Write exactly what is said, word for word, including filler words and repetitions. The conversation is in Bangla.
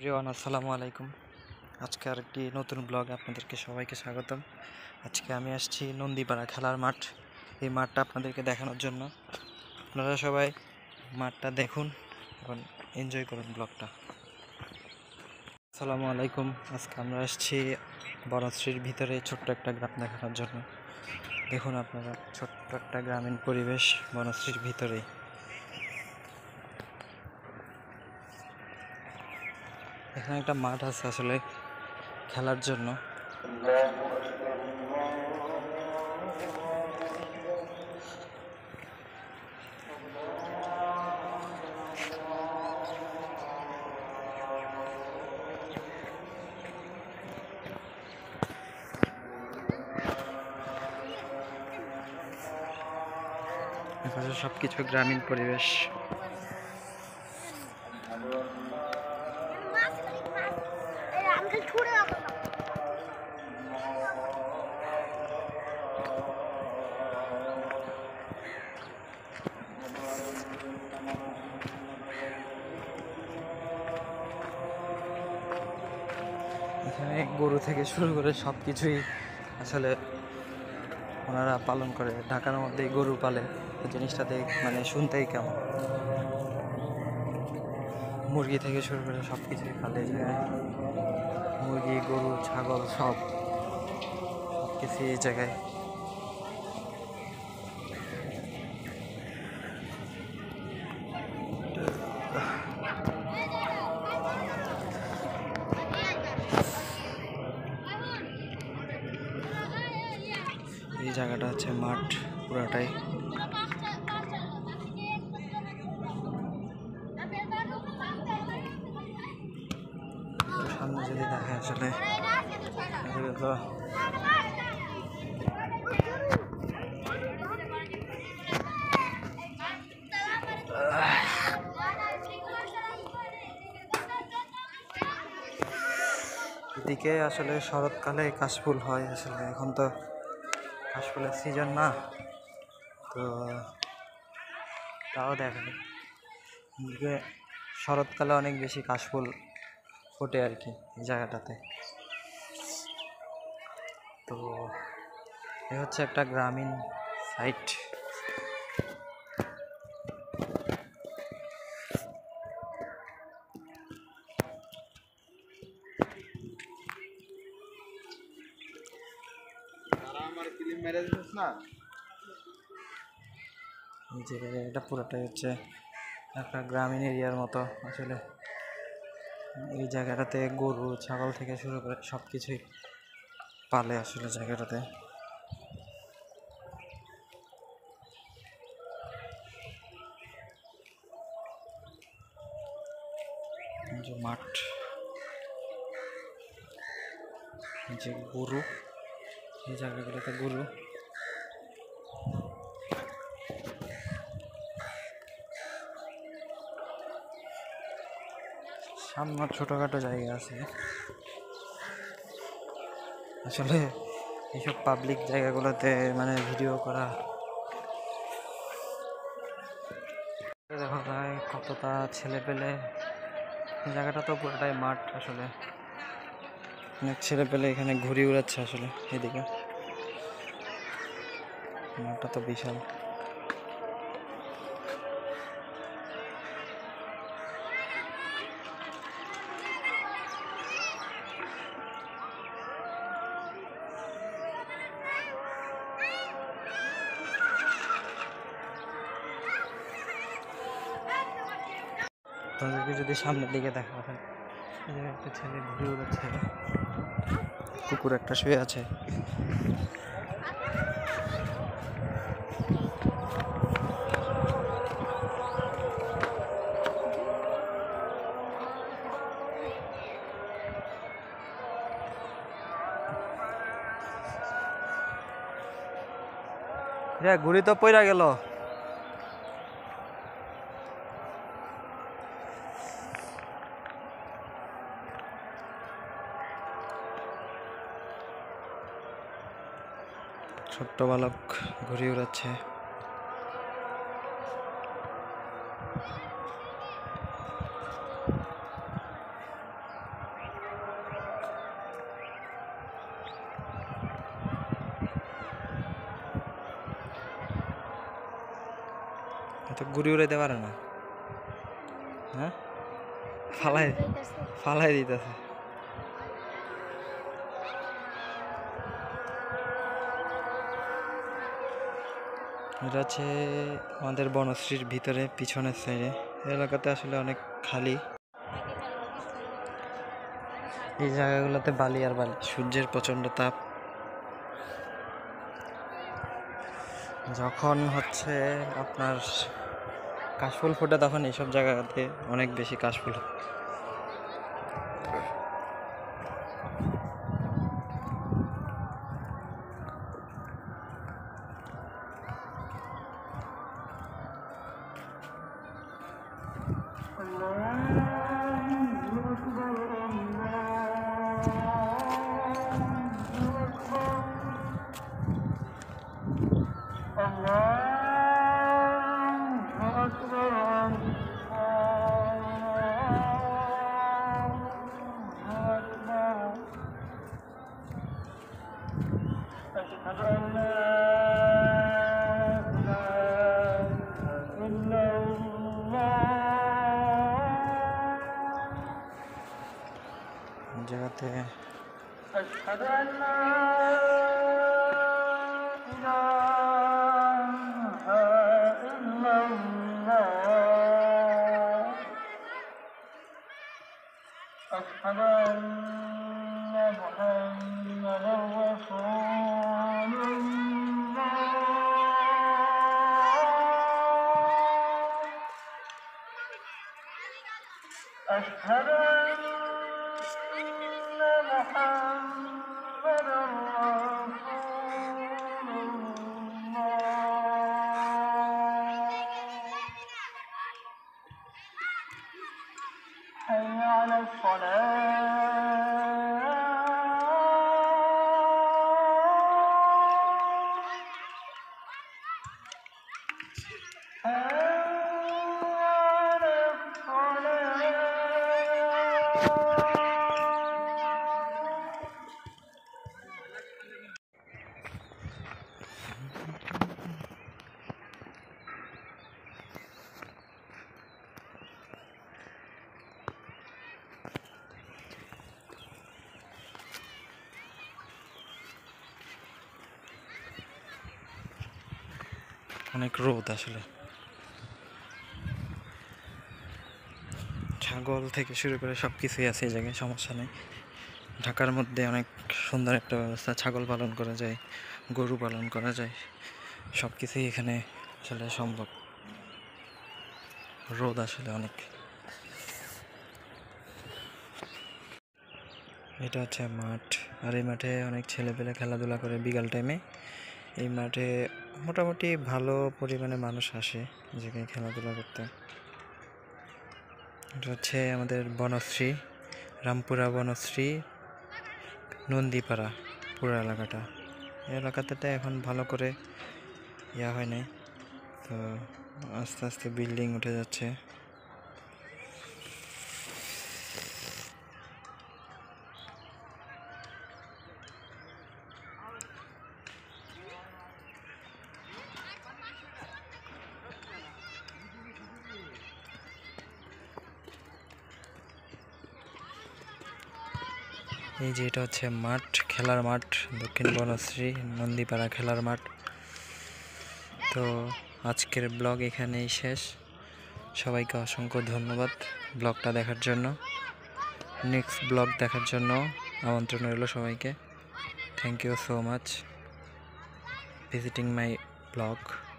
এভরিওয়ান আসসালামু আলাইকুম। আজকে আরেকটি নতুন ব্লগ আপনাদেরকে সবাইকে স্বাগতম। আজকে আমি আসছি নন্দীপাড়া খেলার মাঠ। এই মাঠটা আপনাদেরকে দেখানোর জন্য আপনারা সবাই মাঠটা দেখুন এবং এনজয় করুন ব্লগটা। আসসালামু আলাইকুম। আজকে আমরা আসছি বনশ্রীর ভিতরে ছোট্ট একটা গ্রাম দেখানোর জন্য। দেখুন আপনারা, ছোট্ট একটা গ্রামীণ পরিবেশ বনশ্রীর ভিতরে। এখানে একটা মাঠ আছে আসলে খেলার জন্য। এখানে সবকিছু গ্রামীণ পরিবেশ। এখানে গরু থেকে শুরু করে সব কিছুই আসলে ওনারা পালন করে। ঢাকার মধ্যেই গরু পালে, এই জিনিসটাতে মানে শুনতেই কেমন। মুরগি থেকে শুরু করে সব কিছুই পালে এখানে। মুরগি, গরু, ছাগল সব সব কিছুই এই জায়গায়। এই জায়গাটা হচ্ছে মাঠ পুরাটাই। সামনে যদি দেখে আসলে তো এদিকে আসলে শরৎকালে কাশফুল হয়। আসলে এখন তো কাশফুলের সিজন না, তো তাও দেখেন এদিকে শরৎকালে অনেক বেশি কাশফুল ফোটে আর কি এই জায়গাটাতে। তো এ হচ্ছে একটা গ্রামীণ সাইট। যে এটা পুরোটাই হচ্ছে একটা গ্রামীণ এরিয়ার মতো। আসলে এই জায়গাটাতে গরু, ছাগল থেকে শুরু করে সব কিছুই পালে আসলে জায়গাটাতে। যে মাঠ, যে গরু, এই জায়গাগুলোতে গরু। সামনে ছোটোখাটো জায়গা আছে। আসলে এইসব পাবলিক জায়গাগুলোতে মানে ভিডিও করা দেখা যায় কতটা ছেলে পেলে। জায়গাটা তো পুরোটাই মাঠ। আসলে অনেক ছেলে পেলে এখানে ঘুরে উড়াচ্ছে আসলে এদিকে। মাঠটা তো বিশাল। তাদেরকে যদি সামনের দিকে দেখা হয়, এই জায়গায় একটা ছেলে ঘুরে উড়াচ্ছে, কুকুর একটা শুয়ে আছে। ঘুরি তো পইরা গেল। ছোট্ট বালক ঘুরে উড়াচ্ছে। তো ঘুরি উড়াইতে পারে না, হ্যাঁ ফালাই ফালাই দিতেছে। এটা হচ্ছে আমাদের বনশ্রীর ভিতরে পিছনের সাইডে। এলাকাতে আসলে অনেক খালি, এই জায়গাগুলোতে বালি আর বালি, সূর্যের প্রচণ্ড তাপ। যখন হচ্ছে আপনার কাশফুল ফোটে তখন এইসব জায়গাতে অনেক বেশি কাশফুল। জায়গাতে أشهد أن محمدًا رسول الله حي على অনেক রোদ আসলে। ছাগল থেকে শুরু করে সব কিছুই আছে এই জায়গায়, সমস্যা নেই। ঢাকার মধ্যে অনেক সুন্দর একটা ব্যবস্থা, ছাগল পালন করা যায়, গরু পালন করা যায়, সব কিছুই এখানে আসলে সম্ভব। রোদ আসলে অনেক। এটা হচ্ছে মাঠ, আর এই মাঠে অনেক ছেলেপেলে খেলাধুলা করে বিকাল টাইমে। এই মাঠে মোটামুটি ভালো পরিমাণে মানুষ আসে যেখানে খেলাধুলা করতে। এটা হচ্ছে আমাদের বনশ্রী, রামপুরা বনশ্রী নন্দীপাড়া পুরো এলাকাটা। এই এলাকাতে এখন ভালো করে ইয়া হয় নাই, তো আস্তে আস্তে বিল্ডিং উঠে যাচ্ছে। এই যে এটা হচ্ছে মাঠ, খেলার মাঠ, দক্ষিণ বনশ্রী নন্দীপাড়া খেলার মাঠ। তো আজকের ব্লগ এখানেই শেষ। সবাইকে অসংখ্য ধন্যবাদ ব্লগটা দেখার জন্য। নেক্সট ব্লগ দেখার জন্য আমন্ত্রণ রইল সবাইকে। Thank you so much visiting my blog.